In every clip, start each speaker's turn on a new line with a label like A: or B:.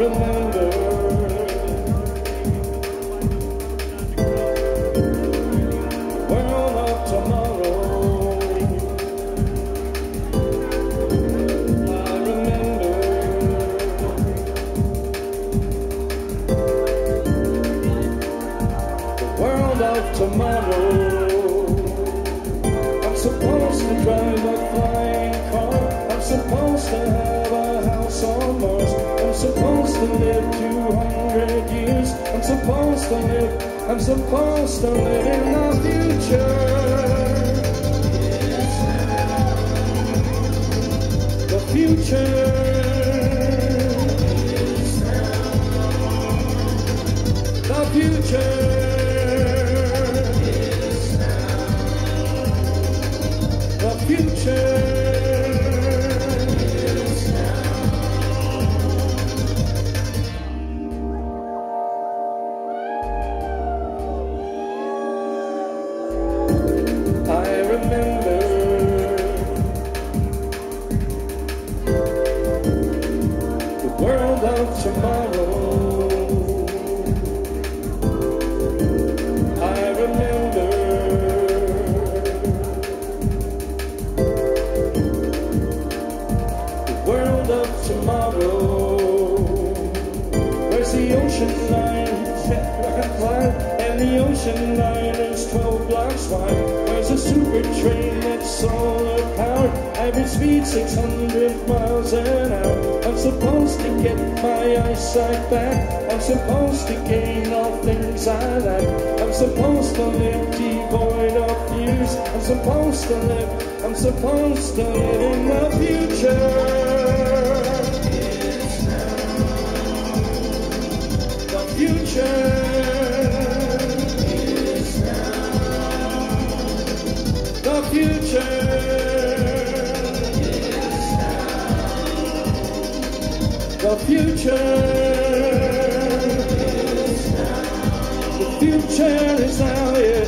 A: remember the world of tomorrow. I remember the world of tomorrow. I'm supposed to drive a flying car. I'm supposed to have a house on Mars. I'm supposed to live 200 years. I'm supposed to live in the future. The future. The future. The future. World of tomorrow. I remember the world of tomorrow. Where's the ocean line? And the ocean line is 12 blocks wide. There's a super train that's solar powered. Average speed 600 miles an hour. I'm supposed to get my eyesight back. I'm supposed to gain all things I lack. I'm supposed to live devoid of fears. I'm supposed to live in the future. The future. The future. The future. The future is now here.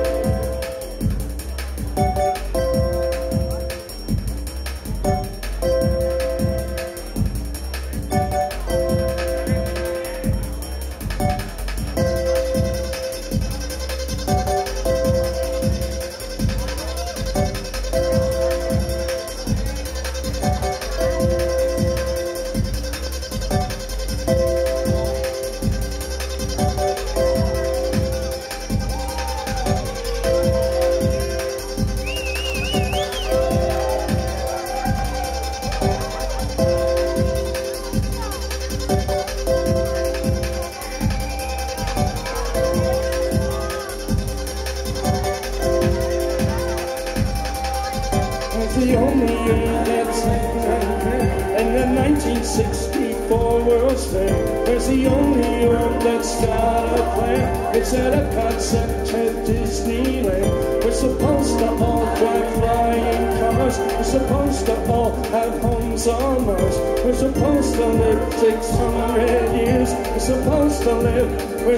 A: The only year that's and the 1964 World's Fair. There's the only one that's got a plan. It's at a concept at Disneyland. We're supposed to all drive flying cars. We're supposed to all have homes on Mars. We're supposed to live 600 years. We're supposed to live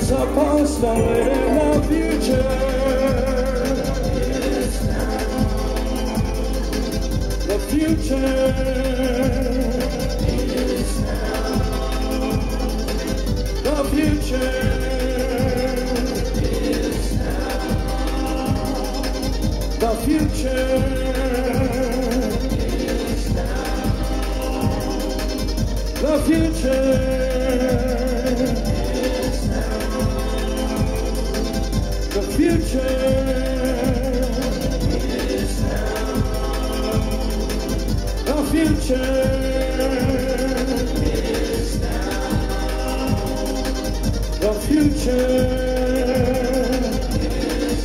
A: in the future. The future is now. The future is now. The future is now. The future is now. The future. The future is now. The future is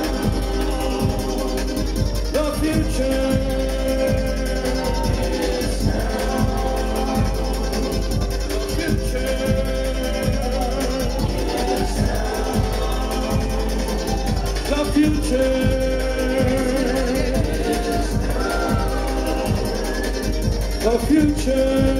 A: now. The future is now. The future. The future.